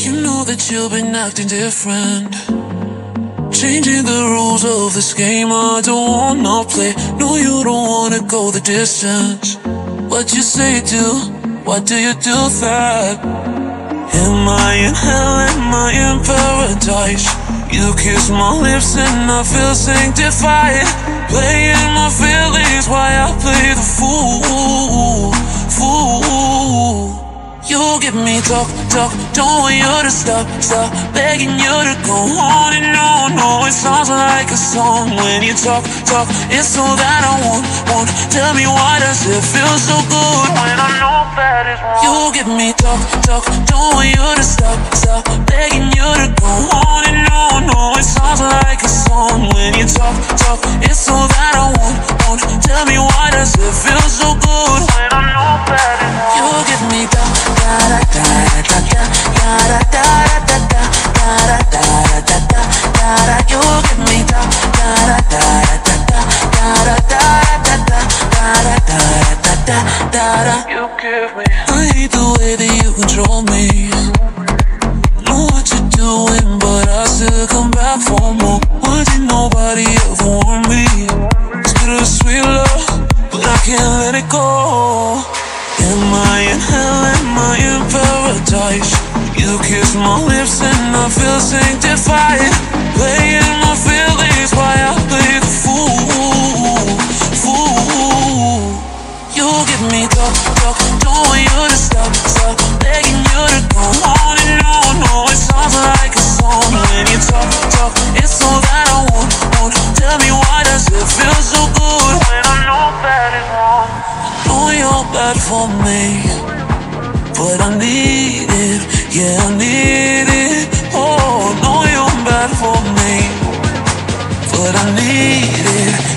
You know that you've been acting different, changing the rules of this game I don't wanna play. No, you don't wanna go the distance. What you say do? Why do you do that? Am I in hell? Am I in paradise? You kiss my lips and I feel sanctified. Playing my feelings while I play the fool. You give me talk, don't want you to stop, begging you to go on and on. No, it sounds like a song when you talk, it's all that I want. Tell me why does it feel so good when I know that it's wrong? You give me talk, don't want you to stop, begging you to go on and on. No, it sounds like a song when you talk, it's all that I want. Tell me why does it feel so good when I know that it's wrong? You give me talk. You give me I hate the way that you control me. Know what you're doing, but I still come back for more. Why did nobody ever warn me? It's bittersweet love, but I can't let it go. Am I in hell? Am I in paradise? You kiss my lips and I feel sanctified. Playing my feelings while I play the fool. You give me talk, don't want you to stop, begging you to go on and on. No, it sounds like a song when you talk, it's all that I want. Tell me why does it feel so good when I know that it's wrong? Know you're bad for me, but I need it, yeah, I need it. Oh, know you're bad for me, but I need it.